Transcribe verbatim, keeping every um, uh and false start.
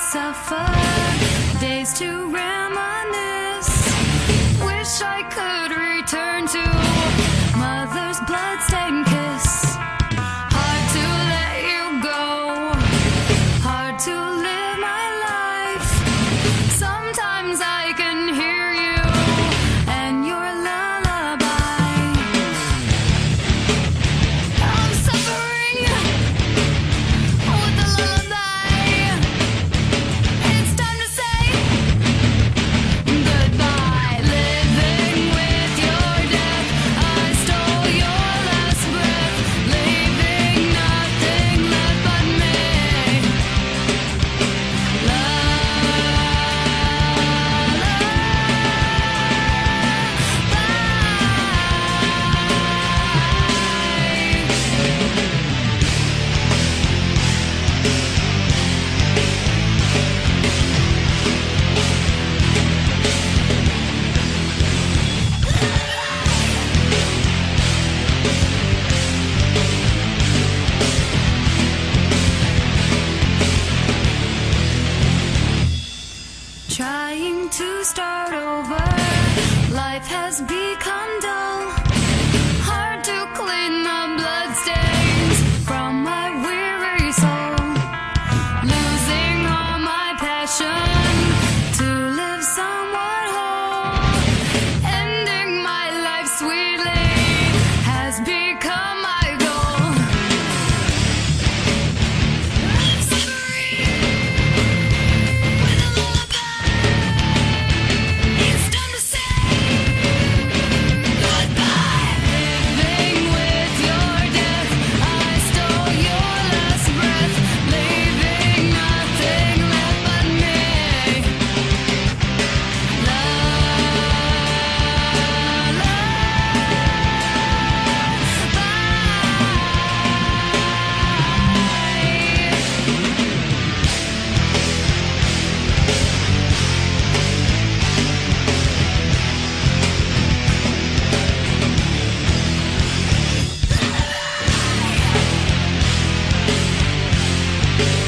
suffer, days to reminisce. Wish I could return to mother's bloodstained kiss. Hard to let you go, hard to live my life. Sometimes I can hear you and your lullaby. I'm suffering with the lullaby. It's time to say goodbye. Living with your death, I stole your last breath, leaving nothing left but me. Trying to start over, life has become dull. Hard to clean the bloodstains from my weary soul. Losing all my passion to live somewhat whole. Ending my life sweetly has become my goal. I'm suffering with a lullaby. It's time to say goodbye. Living with your death, I stole your last breath, leaving nothing left but me. La la bye.